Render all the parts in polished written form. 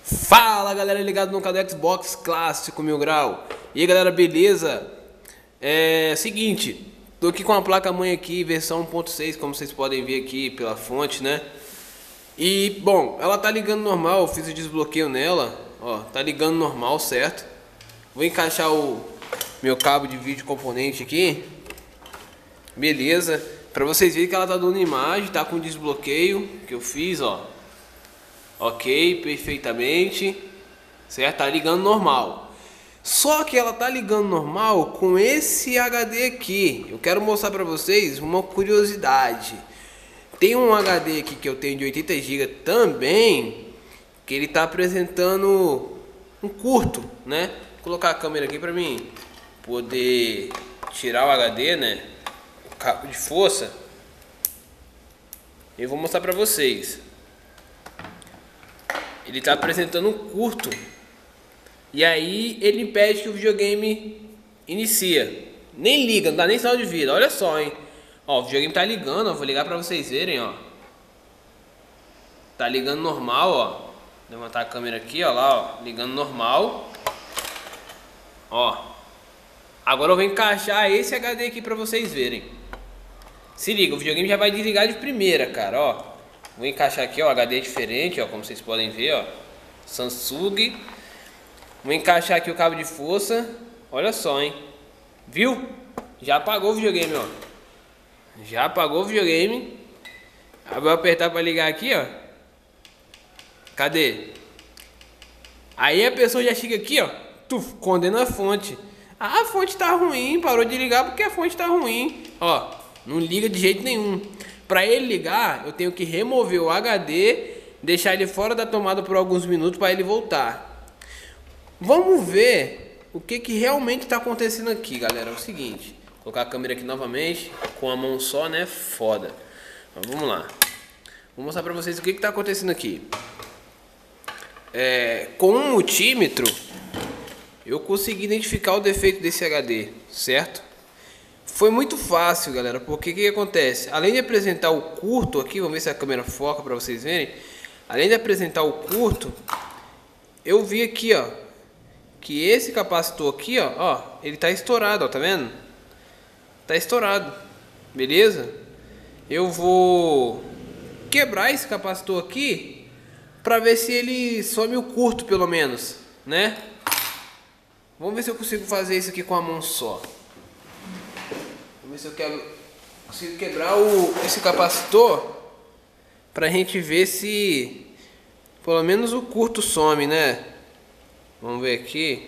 Fala galera, ligado no canal do Xbox Clássico 1000 Grau. E aí galera, beleza? Seguinte, tô aqui com a placa mãe aqui, versão 1.6, como vocês podem ver aqui pela fonte, né? E bom, ela tá ligando normal, eu fiz o desbloqueio nela, ó, tá ligando normal, certo? Vou encaixar o meu cabo de vídeo componente aqui. Beleza, pra vocês verem que ela tá dando imagem, tá com desbloqueio que eu fiz, ó. Ok, perfeitamente, certo? Tá ligando normal. Só que ela tá ligando normal com esse HD aqui. Eu quero mostrar pra vocês uma curiosidade. Tem um HD aqui que eu tenho de 80 GB também, que ele tá apresentando um curto, né? Vou colocar a câmera aqui pra mim poder tirar o HD, né? O cabo de força. Eu vou mostrar pra vocês. Ele está apresentando um curto. E aí ele impede que o videogame inicia. Nem liga, não dá nem sinal de vida. Olha só, hein. Ó, o videogame tá ligando, ó. Vou ligar para vocês verem, ó. Tá ligando normal, ó. Vou levantar a câmera aqui, ó lá, ó. Ligando normal. Ó. Agora eu vou encaixar esse HD aqui para vocês verem. Se liga, o videogame já vai desligar de primeira, cara, ó. Vou encaixar aqui, ó, HD diferente, ó, como vocês podem ver, ó, Samsung. Vou encaixar aqui o cabo de força. Olha só, hein. Viu? Já apagou o videogame, ó. Já apagou o videogame. Agora vou apertar para ligar aqui, ó. Cadê? Aí a pessoa já chega aqui, ó, condena a fonte. Ah, a fonte tá ruim, parou de ligar porque a fonte tá ruim. Ó, não liga de jeito nenhum. Para ele ligar, eu tenho que remover o HD, deixar ele fora da tomada por alguns minutos para ele voltar. Vamos ver o que realmente está acontecendo aqui, galera. É o seguinte, vou colocar a câmera aqui novamente, com a mão só, né? Foda. Mas vamos lá. Vou mostrar para vocês o que está acontecendo aqui. Com um multímetro, eu consegui identificar o defeito desse HD, certo? Foi muito fácil, galera, porque o que acontece? Além de apresentar o curto aqui, vamos ver se a câmera foca para vocês verem. Além de apresentar o curto, eu vi aqui, ó, que esse capacitor aqui, ó, ele tá estourado, ó, tá vendo? Tá estourado, beleza? Eu vou quebrar esse capacitor aqui para ver se ele some o curto, pelo menos, né? Vamos ver se eu consigo fazer isso aqui com a mão só. Vamos ver se eu consigo quebrar esse capacitor pra gente ver se pelo menos o curto some, né? Vamos ver aqui.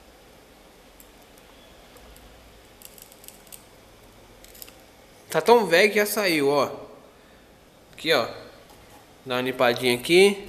Tá tão velho que já saiu, ó. Aqui, ó. Dá uma limpadinha aqui.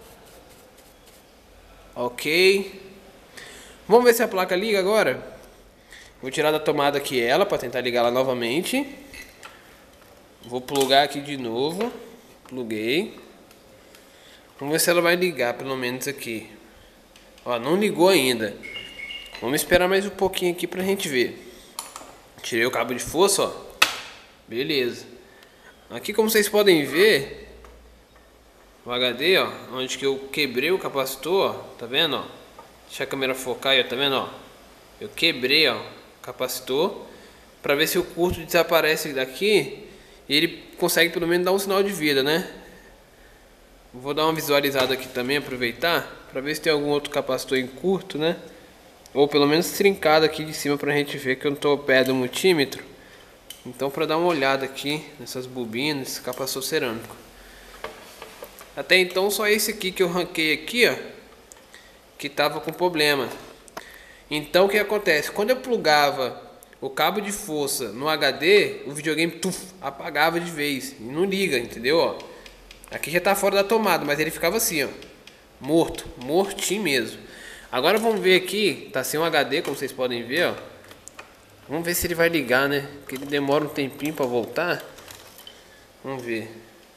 Ok. Vamos ver se a placa liga agora. Vou tirar da tomada aqui ela para tentar ligar ela novamente. Vou plugar aqui de novo. Pluguei. Vamos ver se ela vai ligar, pelo menos aqui. Ó, não ligou ainda. Vamos esperar mais um pouquinho aqui pra gente ver. Tirei o cabo de força, ó. Beleza. Aqui, como vocês podem ver, o HD, ó, onde que eu quebrei o capacitor, ó, tá vendo, ó? Deixa a câmera focar aí, ó, tá vendo, ó? Eu quebrei, ó, capacitor para ver se o curto desaparece daqui e ele consegue pelo menos dar um sinal de vida, né? Vou dar uma visualizada aqui também, aproveitar para ver se tem algum outro capacitor em curto, né? Ou pelo menos trincado aqui de cima para a gente ver que eu não estou perto do multímetro. Então, para dar uma olhada aqui nessas bobinas, nesse capacitor cerâmico. Até então só esse aqui que eu ranquei aqui, ó, que tava com problema. Então o que acontece? Quando eu plugava o cabo de força no HD, o videogame apagava de vez e não liga, entendeu? Ó, aqui já tá fora da tomada, mas ele ficava assim, ó, morto, mortinho mesmo. Agora vamos ver aqui, tá sem um HD, como vocês podem ver, ó. Vamos ver se ele vai ligar, né? Porque ele demora um tempinho para voltar. Vamos ver.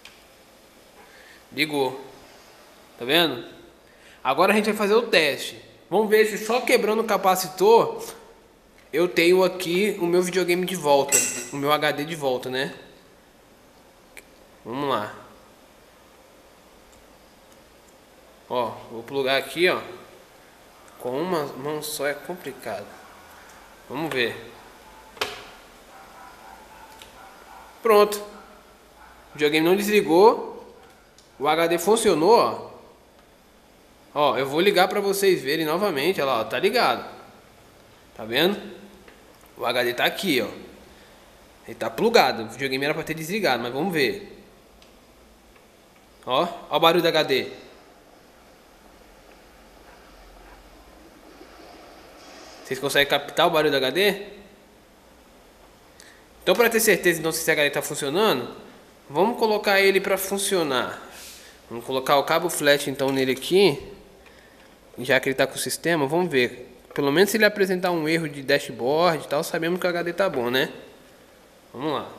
Ligou. Tá vendo? Agora a gente vai fazer o teste. Vamos ver se só quebrando o capacitor eu tenho aqui o meu videogame de volta, o meu HD de volta, né? Vamos lá. Ó, vou plugar aqui, ó. Com uma mão só é complicado. Vamos ver. Pronto. O videogame não desligou. O HD funcionou, ó. Ó, eu vou ligar pra vocês verem novamente. Olha lá, ó, tá ligado. Tá vendo? O HD tá aqui, ó. Ele tá plugado. O videogame era pra ter desligado, mas vamos ver. Ó, ó o barulho do HD. Vocês conseguem captar o barulho do HD? Então, para ter certeza então, se esse HD está funcionando, vamos colocar ele para funcionar. Vamos colocar o cabo flash então nele aqui, já que ele está com o sistema. Vamos ver. Pelo menos se ele apresentar um erro de dashboard e tal, sabemos que o HD tá bom, né? Vamos lá.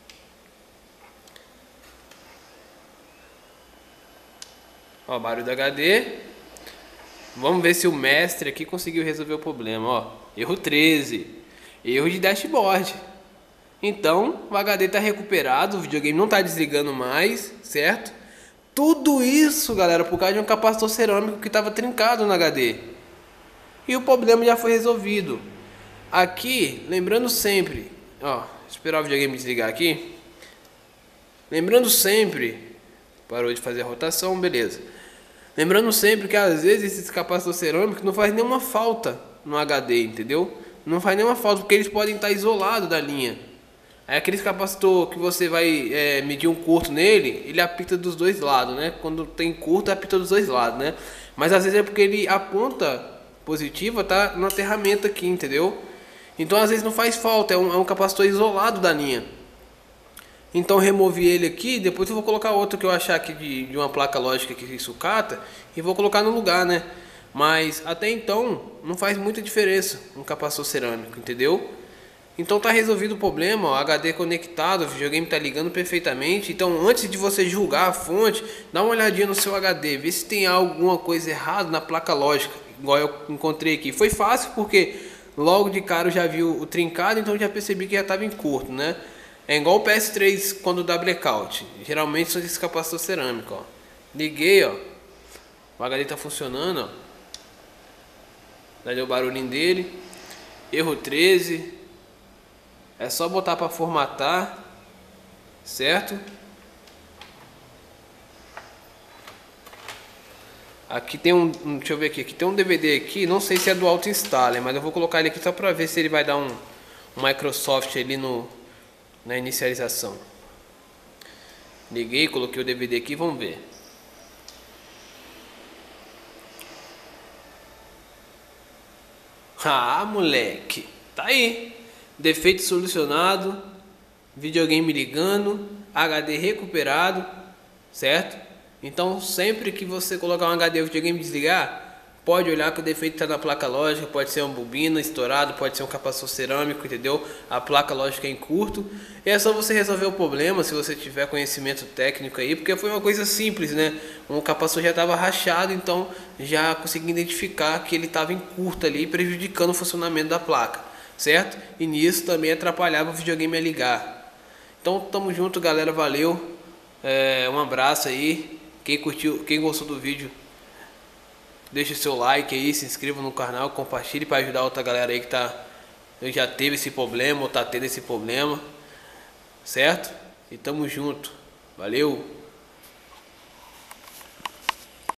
Ó, o barulho do HD. Vamos ver se o mestre aqui conseguiu resolver o problema, ó. Erro 13. Erro de dashboard. Então, o HD está recuperado, o videogame não está desligando mais, certo? Tudo isso, galera, por causa de um capacitor cerâmico que estava trincado no HD. E o problema já foi resolvido. Aqui, lembrando sempre, ó, esperar o videogame desligar aqui. Lembrando sempre, parou de fazer a rotação, beleza. Lembrando sempre que às vezes esses capacitores cerâmicos não faz nenhuma falta no HD, entendeu? Não faz nenhuma falta porque eles podem estar isolados da linha. É aquele capacitor que você vai medir um curto nele, ele apita dos dois lados, né? Quando tem curto, apita dos dois lados, né? Mas às vezes é porque ele a ponta positiva tá no aterramento aqui, entendeu? Então às vezes não faz falta, é um capacitor isolado da linha. Então removi ele aqui, depois eu vou colocar outro que eu achar aqui de uma placa lógica que sucata e vou colocar no lugar, né? Mas até então não faz muita diferença um capacitor cerâmico, entendeu? Então tá resolvido o problema, ó, HD conectado, o videogame tá ligando perfeitamente. Então antes de você julgar a fonte, dá uma olhadinha no seu HD, vê se tem alguma coisa errada na placa lógica, igual eu encontrei aqui. Foi fácil porque logo de cara eu já vi o trincado, então eu já percebi que já estava em curto, né? É igual o PS3 quando dá blackout, geralmente são esses capacitores cerâmicos, ó. Liguei, ó, o HD tá funcionando, ó. Já deu o barulhinho dele, erro 13. É só botar para formatar, certo? Aqui tem deixa eu ver aqui tem um DVD aqui, não sei se é do Auto Installer, mas eu vou colocar ele aqui só para ver se ele vai dar um Microsoft ali na inicialização. Liguei, coloquei o DVD aqui, vamos ver. Ah, moleque, tá aí. Defeito solucionado, videogame ligando, HD recuperado, certo? Então sempre que você colocar um HD e o videogame desligar, pode olhar que o defeito está na placa lógica, pode ser uma bobina estourado, pode ser um capacitor cerâmico, entendeu? A placa lógica é em curto. E é só você resolver o problema se você tiver conhecimento técnico aí, porque foi uma coisa simples, né? O capacitor já estava rachado, então já consegui identificar que ele estava em curto ali, prejudicando o funcionamento da placa. Certo? E nisso também atrapalhava o videogame a ligar. Então tamo junto, galera, valeu. Um abraço aí. Quem curtiu, quem gostou do vídeo, deixa o seu like aí, se inscreva no canal, compartilhe para ajudar outra galera aí que já teve esse problema ou tá tendo esse problema. Certo? E tamo junto. Valeu.